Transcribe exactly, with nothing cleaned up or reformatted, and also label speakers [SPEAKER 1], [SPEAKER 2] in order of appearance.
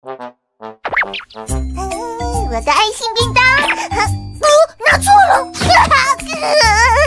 [SPEAKER 1] 我的爱心便当，哦，拿错了！